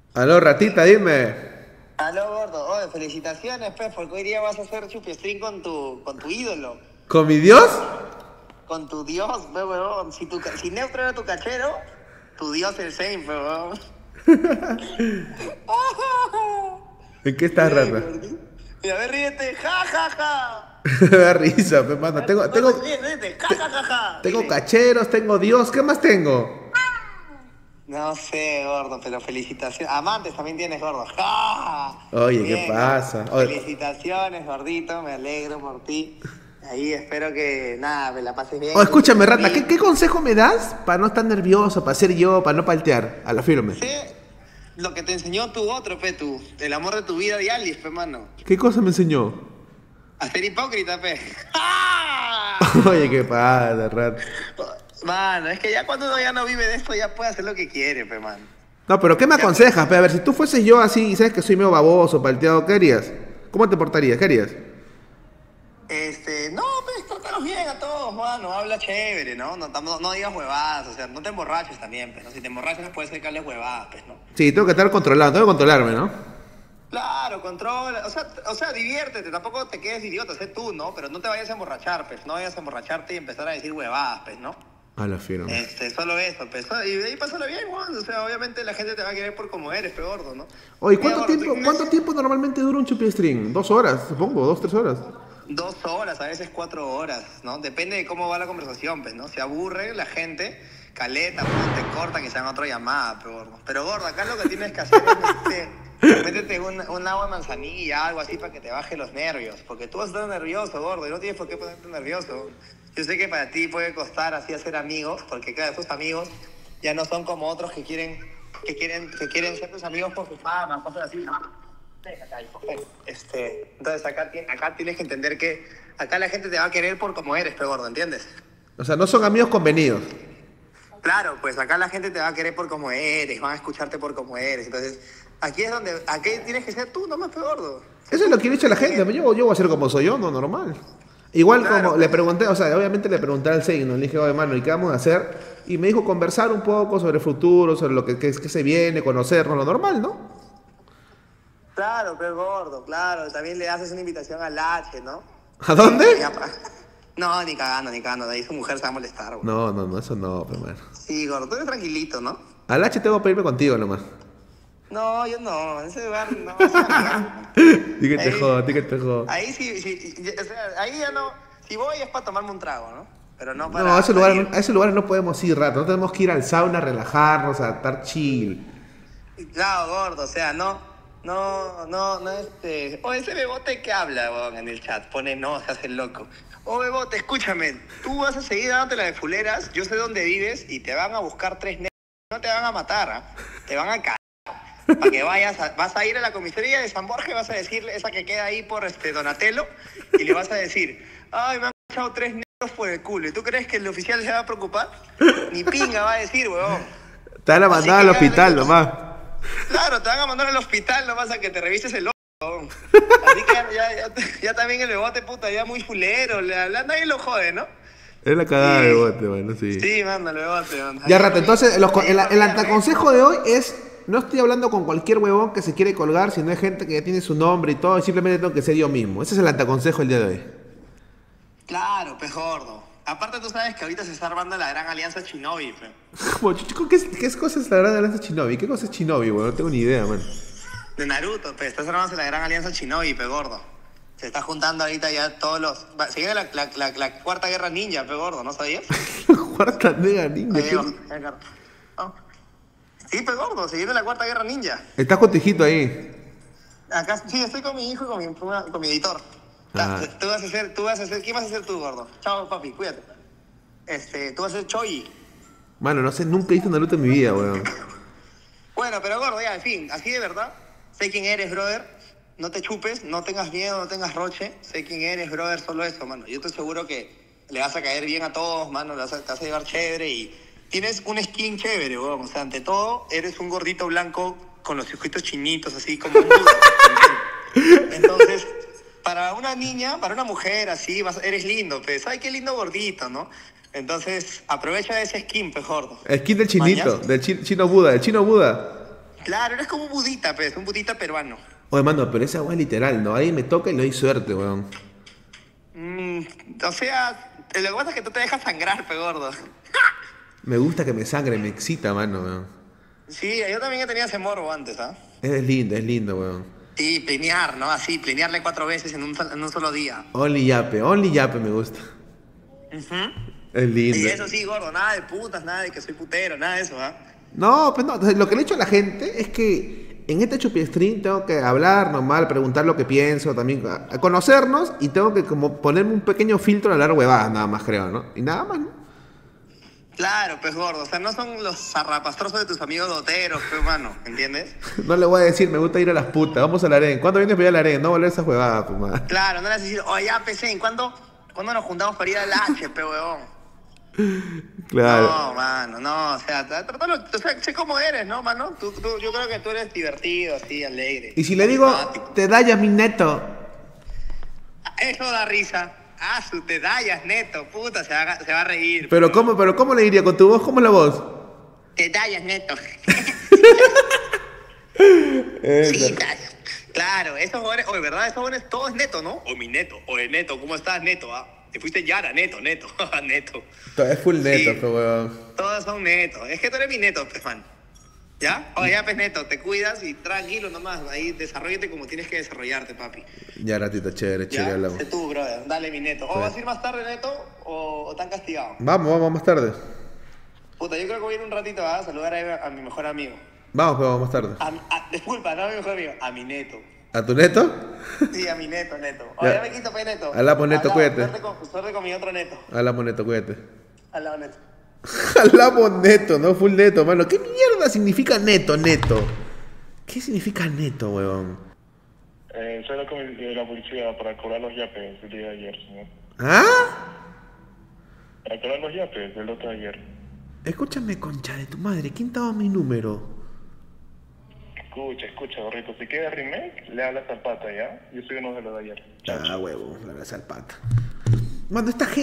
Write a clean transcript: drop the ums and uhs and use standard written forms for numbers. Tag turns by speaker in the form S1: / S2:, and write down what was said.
S1: Aló, ratita, dime.
S2: Aló, gordo. Oye, felicitaciones, pues, porque hoy día vas a hacer chupestrín con tu ídolo,
S1: ¿Con mi Dios?
S2: con tu dios, pe, huevón. Si Neutro era tu cachero, tu dios el Saint, pe, huevón.
S1: ¿En qué estás,
S2: Bien,
S1: rata?
S2: gordito. Y a ver, ríete, ja, ja, ja.
S1: Me da risa, pe, mano.
S2: No te ríes, ríete, ja, ja, ja, ja.
S1: Tengo
S2: Dile.
S1: cacheros, tengo Dios. ¿Qué más tengo?
S2: No sé, gordo, pero felicitaciones. Amantes también tienes, gordo. ¡Ja!
S1: Oye, ¿qué
S2: Bien, gordo.
S1: pasa? Oye,
S2: Felicitaciones, gordito. Me alegro por ti. Ahí espero que, nada, me la pases bien
S1: oye,
S2: en tu
S1: escúchame, rata. ¿Qué,
S2: chupestrín.
S1: qué consejo me das para no estar nervioso, para ser yo, para no paltear? A la firme.
S2: Sé lo que te enseñó tu otro, pe, tú. El amor de tu vida de Alice, pe, mano.
S1: ¿Qué cosa me enseñó?
S2: A ser hipócrita, pe. ¡Ah!
S1: Oye, ¿qué pasa, rata?
S2: Mano, es que ya cuando uno ya no vive de esto, ya puede hacer lo que quiere, pe, mano.
S1: No, pero ¿qué me
S2: Ya,
S1: aconsejas, pe? A ver, si tú fueses yo así y sabes que soy medio baboso, palteado, ¿qué harías? ¿Cómo te portarías? ¿Qué harías?
S2: no, pues trátalos bien a todos, mano. Habla chévere, ¿no? No digas huevadas, o sea, no te emborraches también, pues, ¿no? Si te emborrachas, puedes sacarle huevadas, pues, ¿no?
S1: Sí, tengo que estar controlado, tengo que controlarme, ¿no?
S2: Claro, controla, o sea, diviértete, tampoco te quedes idiota, sé tú, ¿no? Pero no te vayas a emborrachar, pues, no vayas a emborracharte y empezar a decir huevadas, pues, ¿no?
S1: A la firme.
S2: Solo eso, pues, y de ahí pásalo bien, Juan, o sea, obviamente la gente te va a querer por como eres, pe gordo, ¿no?
S1: Oye,
S2: Mira,
S1: ¿cuánto
S2: gordo, ¿tú
S1: tiempo,
S2: qué
S1: cuánto
S2: crees?
S1: tiempo normalmente dura un chupi string? 2 horas, supongo, 2, 3 horas.
S2: 2 horas, a veces 4 horas, ¿no? Depende de cómo va la conversación, pues, ¿no? Se aburre la gente, caleta, pues, te cortan y se dan otra llamada, pero gordo. Pero gordo, acá lo que tienes que hacer es métete un agua de manzanilla, algo así para que te baje los nervios, porque tú vas a estar nervioso, gordo, y no tienes por qué ponerte nervioso. Yo sé que para ti puede costar así hacer amigos, porque claro, tus amigos ya no son como otros que quieren ser tus amigos por su fama, cosas así, ¿no? Entonces acá tienes que entender que acá la gente te va a querer por como eres, pero gordo, ¿entiendes?
S1: O sea, no son amigos convenidos.
S2: Claro, pues acá la gente te va a querer por como eres, van a escucharte por como eres. Entonces, aquí tienes que ser tú, nomás, pero gordo. Sé
S1: Eso es
S2: tú.
S1: lo que he dicho a la gente, yo voy a ser como soy yo, no normal. Igual
S2: Claro,
S1: como le
S2: pues.
S1: pregunté, o sea, obviamente le pregunté al signo, le dije, oye, hermano, ¿y qué vamos a hacer? Y me dijo conversar un poco sobre el futuro, sobre lo que se viene, conocernos, lo normal, ¿no?
S2: Claro, pero gordo, claro. También le haces una invitación al H, ¿no?
S1: ¿A dónde?
S2: Ya, no, ni cagando, ni cagando. De ahí su mujer se va a molestar, güey.
S1: No, no, no, eso no, pero bueno.
S2: Sí, gordo, tú eres tranquilito, ¿no?
S1: Al H tengo que pedirme contigo nomás.
S2: No, yo no. En ese lugar no. Ese lugar,
S1: Di que te
S2: ahí,
S1: jodo, di que te jodo.
S2: ahí sí, sí, o sea, ahí ya no. Si voy es para tomarme un trago, ¿no? Pero no
S1: No,
S2: para salir.
S1: a ese lugar no podemos ir rato, no tenemos que ir al sauna, relajarnos, a estar chill.
S2: Claro, gordo, o sea, O ese bebote que habla, weón, en el chat, pone no, se hace el loco. Bebote, escúchame, tú vas a seguir dándote la de fuleras, yo sé dónde vives y te van a buscar tres negros, no te van a matar, ¿ah? Te van a caer. Para que vas a ir a la comisaría de San Borja y vas a decirle, esa que queda ahí por Donatello, y le vas a decir, ay, me han echado tres negros por el culo. ¿Y tú crees que el oficial se va a preocupar? Ni pinga va a decir, weón.
S1: Te van a
S2: Así
S1: mandar
S2: que
S1: al
S2: ya,
S1: hospital nomás.
S2: claro, te van a mandar al hospital nomás a que te revises el ojo. Así que ya también el bebote, puta, ya muy fulero, nadie lo jode, ¿no?
S1: Es la cagada de
S2: Y
S1: bote, bueno, sí.
S2: sí, manda el bebote, manda.
S1: Ya,
S2: Ayer
S1: rato,
S2: dormí,
S1: entonces
S2: ayer
S1: el
S2: dormí a recho.
S1: anteconsejo de hoy es, no estoy hablando con cualquier huevón que se quiere colgar, sino hay gente que ya tiene su nombre y todo, y simplemente tengo que ser yo mismo. Ese es el anteconsejo el día de hoy.
S2: Claro, pez gordo. Aparte tú sabes que ahorita se está armando la gran alianza Shinobi, pe.
S1: Bueno, chico, ¿qué cosa es la gran alianza Shinobi? ¿Qué cosa es Shinobi, weón? No tengo ni idea, man.
S2: De Naruto, pe. Está armándose la gran alianza Shinobi, pe gordo. Se está juntando ahorita ya todos los... Se viene la cuarta guerra ninja, pe gordo, ¿no sabías?
S1: Cuarta nega ninja.
S2: Ahí digo, oh. Sí, pe gordo, se viene la cuarta guerra ninja.
S1: Estás con tu hijito ahí.
S2: Acá, sí, estoy con mi hijo y con mi editor.
S1: Ah,
S2: ¿Qué vas a hacer tú, gordo? Chao, papi, cuídate. Tú vas a ser Choi.
S1: mano, no sé, nunca he visto Naruto en mi vida, weón.
S2: Bueno, pero gordo, ya, en fin, así de verdad. Sé quién eres, brother. No te chupes, no tengas miedo, no tengas roche. Sé quién eres, brother, solo eso, mano. Yo estoy seguro que le vas a caer bien a todos, mano. Te vas a llevar chévere y tienes un skin chévere, weón. O sea, ante todo, eres un gordito blanco con los ojitos chinitos, así como un Buda. Entonces, para una niña, para una mujer así, eres lindo, pues. Ay, qué lindo gordito, ¿no? Entonces, aprovecha ese skin, pues, gordo.
S1: Skin del
S2: ¿Mañas?
S1: chinito, del chino Buda, del chino Buda.
S2: Claro, eres como un budita, pues, un budita peruano.
S1: Oye, mano, pero esa weá es literal, ¿no? Ahí me toca y le doy suerte, weón.
S2: Mm, o sea, lo que pasa es que tú te dejas sangrar, pe gordo.
S1: Me gusta que me sangre, me excita, mano, weón.
S2: Sí, yo también tenía ese morbo antes, ¿ah?
S1: Es lindo, weón.
S2: Sí, plenear, ¿no? Así, plenearle 4 veces en un solo día.
S1: Only yape me gusta.
S2: Ujú.
S1: Es
S2: Y
S1: lindo.
S2: eso sí, gordo, nada de putas, nada de que soy putero, nada de eso, ¿ah?
S1: No, pues no, lo que le he hecho a la gente es que en este Chupi Stream tengo que hablar normal, preguntar lo que pienso, también a conocernos y tengo que como ponerme un pequeño filtro a hablar huevadas, nada más creo, ¿no? Y nada más, ¿no?
S2: Claro, pues gordo, o sea, no son los zarrapastrosos de tus amigos doteros, pues, mano, ¿entiendes?
S1: No le voy a decir, me gusta ir a las putas, vamos al harén. ¿Cuándo vienes para ir al harén? No volver a esas huevadas, pues, man.
S2: Claro, no le vas a decir, oye, ya, PC, ¿cuándo nos juntamos para ir al H, pe, huevón?
S1: Claro.
S2: No, mano, no, o sea, trátalo, o sea, sé cómo eres, ¿no, mano? Yo creo que tú eres divertido, así, alegre.
S1: Y si le digo,
S2: Simpático.
S1: te da ya mi neto.
S2: Eso da risa. Ah, su te dallas, neto, puta, se va a reír.
S1: Pero ¿cómo le diría? ¿Con tu voz? ¿Cómo es la voz?
S2: Te dallas, neto.
S1: Eso.
S2: Citas. Claro, esos jóvenes, oye, ¿verdad? Esos jóvenes, todo es neto, ¿no? O mi neto, oye, neto, ¿cómo estás, neto? Ah, te fuiste Yara, neto, neto.
S1: Es full neto,
S2: Sí.
S1: pues, weón.
S2: Todos son netos. Es que tú eres mi neto, pues, man. ¿Ya? Oye, ya, pues, neto, te cuidas y tranquilo nomás. Ahí, desarrollate como tienes que desarrollarte, papi.
S1: Ya, ratito, chévere,
S2: ¿Ya?
S1: hablamos.
S2: Sé tú, brother. Dale, mi neto. ¿O vas a ir más tarde, neto? ¿O tan castigado?
S1: Vamos más tarde.
S2: Puta, yo creo que voy a ir un ratito a saludar a mi mejor amigo.
S1: Vamos, pues, vamos más tarde.
S2: Disculpa, no a mi mejor amigo, a mi neto.
S1: ¿A tu neto?
S2: Sí, a mi neto, neto. Oye,
S1: Ya.
S2: ya me quito, pues, neto.
S1: Alá, pues, neto,
S2: Alá,
S1: cuídate.
S2: Suerte con mi otro neto.
S1: Hablamos, neto, cuídate.
S2: Al lado, neto.
S1: Hablamos neto, no full neto, mano. ¿Qué mierda significa neto? ¿Qué significa neto, weón?
S3: Soy de la policía para cobrar los yapes del día de ayer, señor.
S1: ¿Ah?
S3: Para cobrar los yapes del otro de ayer.
S1: Escúchame, concha de tu madre. ¿Quién te ha dado mi número?
S3: Escucha, gorrito. Si quieres remake, le hablas al pata, ¿ya? Yo soy uno de los de ayer. Chao.
S1: Ah, huevo, la verdad es al pata. Mano, esta gente.